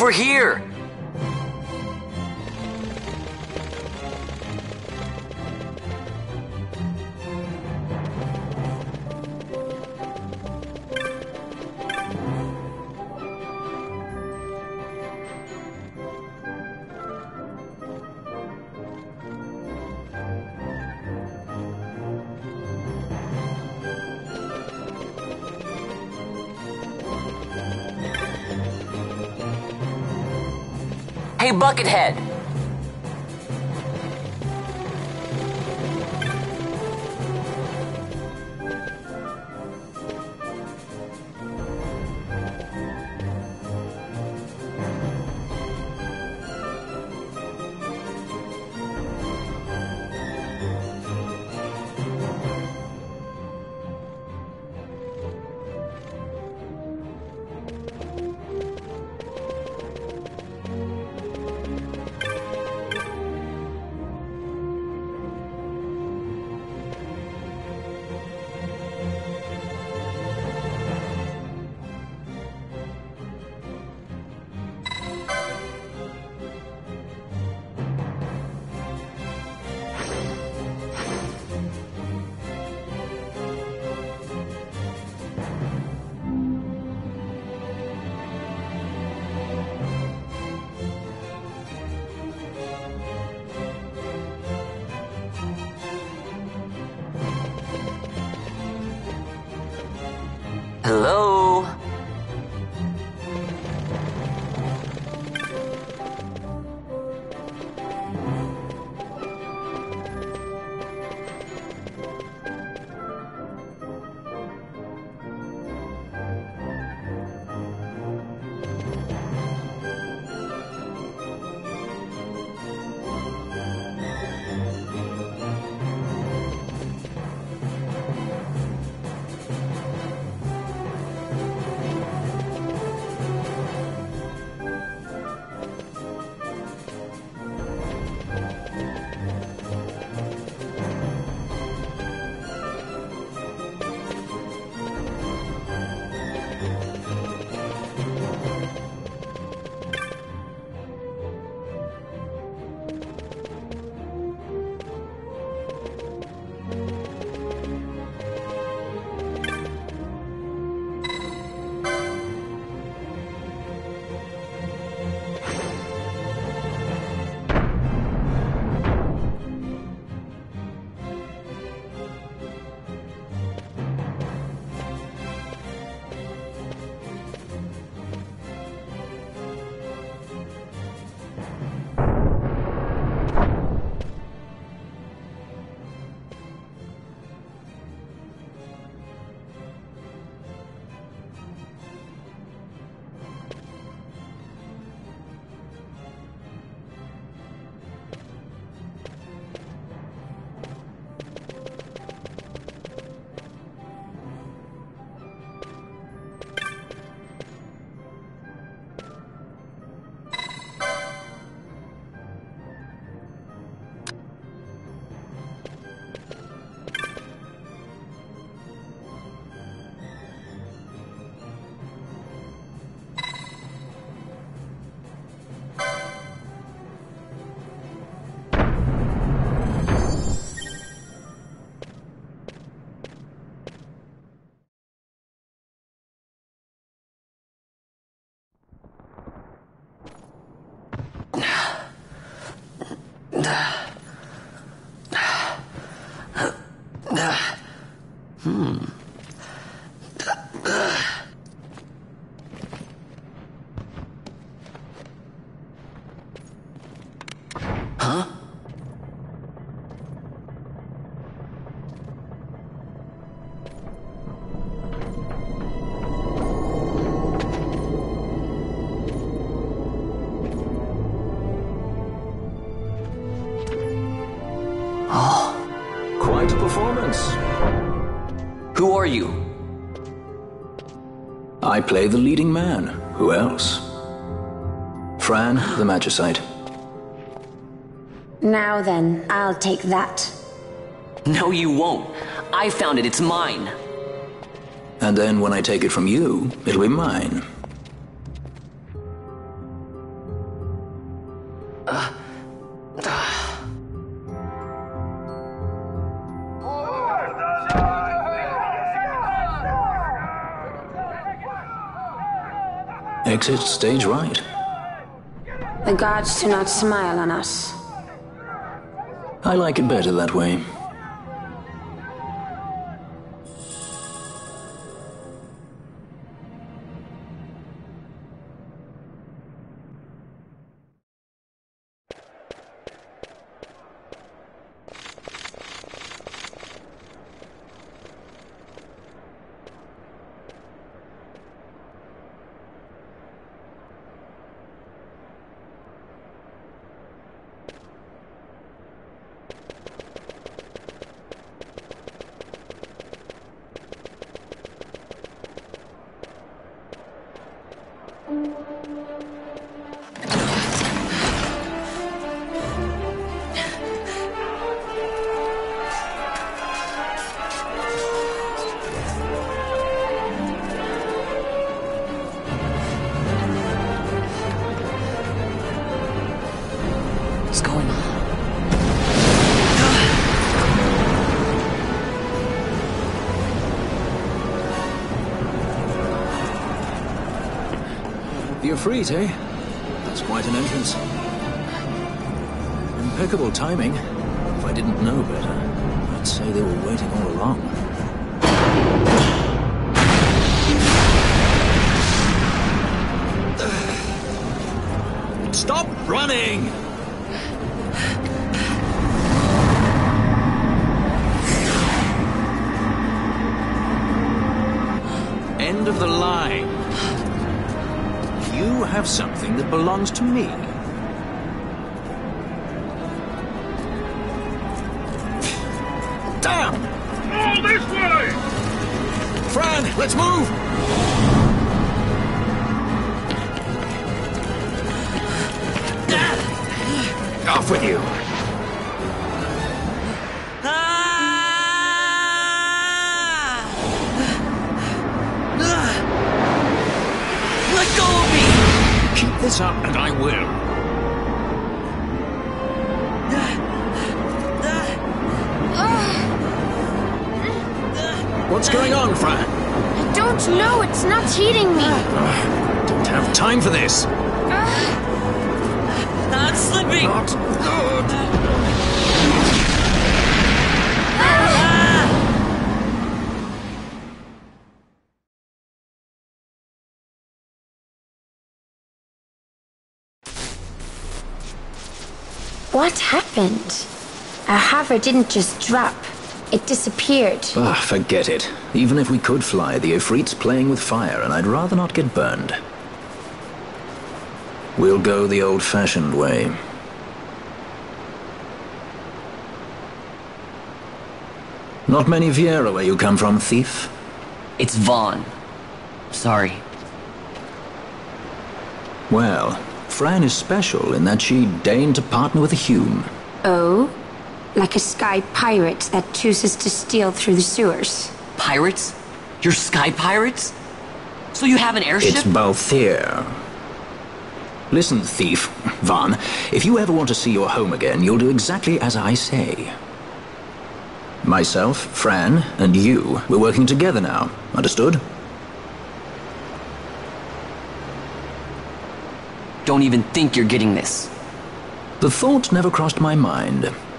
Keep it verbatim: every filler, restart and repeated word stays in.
over here! Hey, Buckethead! Hello? Hmm. Huh? Oh. Quite a performance. Who are you? I play the leading man. Who else? Fran, the Magicite. Now then, I'll take that. No, you won't. I found it. It's mine. And then when I take it from you, it'll be mine. Exit stage right. The gods do not smile on us. I like it better that way. What's going on? The Ifrit, eh? That's quite an entrance. Impeccable timing. If I didn't know better, I'd say they were waiting all along. Stop running! End of the line. You have something that belongs to me. Damn! All this way! Fran, let's move! Off with you! Let go of me! Keep this up and I will. What's going on, Fran? I don't know, it's not heating me. Don't have time for this. Not slipping! Not good. What happened? Our hover didn't just drop. It disappeared. Ah, forget it. Even if we could fly, the Ifrit's playing with fire, and I'd rather not get burned. We'll go the old-fashioned way. Not many Viera where you come from, thief? It's Vaughn. Sorry. Well, Fran is special in that she deigned to partner with a Hume. Oh? Like a sky pirate that chooses to steal through the sewers. Pirates? You're sky pirates? So you have an airship? It's Balthier. Listen, thief, Vaughn, if you ever want to see your home again, you'll do exactly as I say. Myself, Fran, and you, we're working together now. Understood? Don't even think you're getting this. The thought never crossed my mind.